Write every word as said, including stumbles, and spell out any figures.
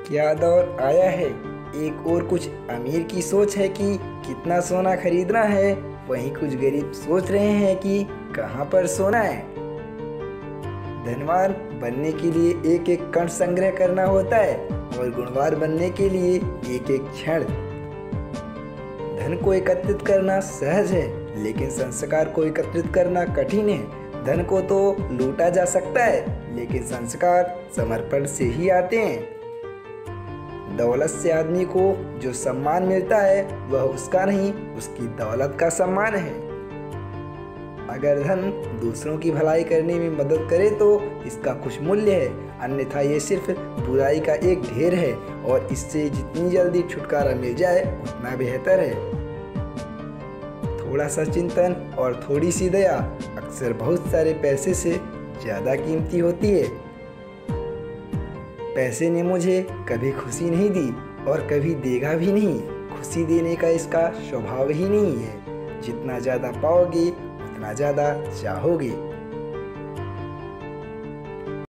क्या दौर आया है। एक और कुछ अमीर की सोच है कि कितना सोना खरीदना है, वहीं कुछ गरीब सोच रहे हैं कि कहां पर सोना है। धनवान बनने के लिए एक एक कण संग्रह करना होता है और गुणवान बनने के लिए एक एक क्षण। धन को एकत्रित करना सहज है, लेकिन संस्कार को एकत्रित करना कठिन है। धन को तो लूटा जा सकता है, लेकिन संस्कार समर्पण से ही आते हैं। दौलत से आदमी को जो सम्मान मिलता है वह उसका नहीं, उसकी दौलत का सम्मान है। अगर धन दूसरों की भलाई करने में मदद करे तो इसका कुछ मूल्य है, अन्यथा ये सिर्फ बुराई का एक ढेर है और इससे जितनी जल्दी छुटकारा मिल जाए उतना बेहतर है। थोड़ा सा चिंतन और थोड़ी सी दया अक्सर बहुत सारे पैसे से ज़्यादा कीमती होती है। पैसे ने मुझे कभी खुशी नहीं दी और कभी देगा भी नहीं। खुशी देने का इसका स्वभाव ही नहीं है। जितना ज़्यादा पाओगे उतना ज़्यादा चाहोगे।